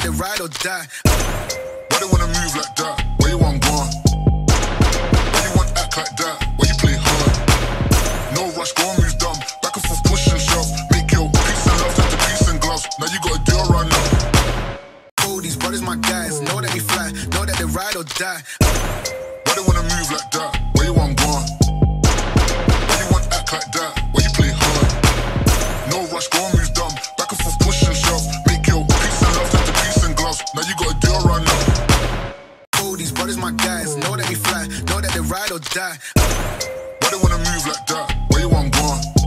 that they ride or die. Why they wanna move like that? Where you want gone? Why you want act like that? Why you play hard? No rush, go and move dumb. Back and forth, push and shove. Make your peace and love turn to peace and gloves. Now you gotta do it right now. Oh, these brothers my guys, know that we fly, know that they ride or die. Why they wanna move like that? Where you want gone? Why you want act like that? Why you play hard? No rush, go and move dumb. Back and forth, push and shove. Make your peace and love turn to peace and gloves. Now you gotta do it right now. Oh, these brothers my guys, know that we fly, know that they ride or die. Why they wanna move like that? Where you want gone?